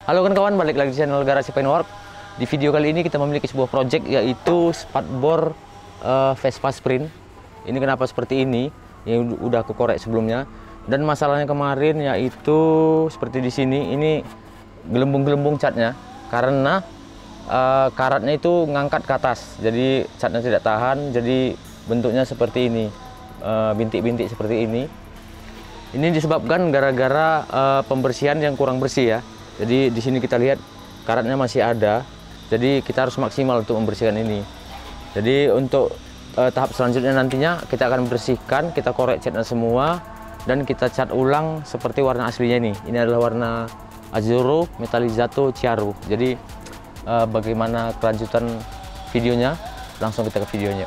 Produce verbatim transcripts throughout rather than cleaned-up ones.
Halo kawan-kawan, balik lagi di channel Garasi Paintwork. Di video kali ini kita memiliki sebuah project, yaitu spatbor uh, Vespa Sprint. Ini kenapa seperti ini? Yang udah aku korek sebelumnya. Dan masalahnya kemarin yaitu seperti di sini, ini gelembung-gelembung catnya karena uh, karatnya itu ngangkat ke atas. Jadi catnya tidak tahan, jadi bentuknya seperti ini, bintik-bintik uh, seperti ini. Ini disebabkan gara-gara uh, pembersihan yang kurang bersih ya. Jadi di sini kita lihat karatnya masih ada. Jadi kita harus maksimal untuk membersihkan ini. Jadi untuk uh, tahap selanjutnya nantinya kita akan bersihkan, kita korek catnya semua dan kita cat ulang seperti warna aslinya ini. Ini adalah warna Azzurro Metallizzato Chiaro. Jadi uh, bagaimana kelanjutan videonya? Langsung kita ke videonya.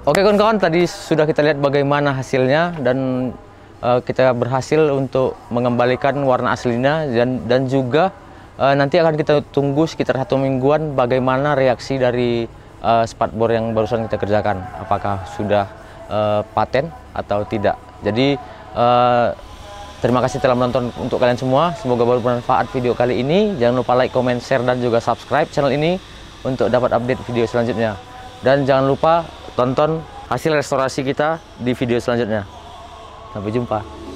Oke kawan-kawan, tadi sudah kita lihat bagaimana hasilnya dan uh, kita berhasil untuk mengembalikan warna aslinya dan dan juga uh, nanti akan kita tunggu sekitar satu mingguan bagaimana reaksi dari uh, spatbor yang barusan kita kerjakan, apakah sudah uh, paten atau tidak. Jadi uh, terima kasih telah menonton untuk kalian semua, semoga bermanfaat video kali ini. Jangan lupa like, comment, share dan juga subscribe channel ini untuk dapat update video selanjutnya. Dan jangan lupa tonton hasil restorasi kita di video selanjutnya. Sampai jumpa.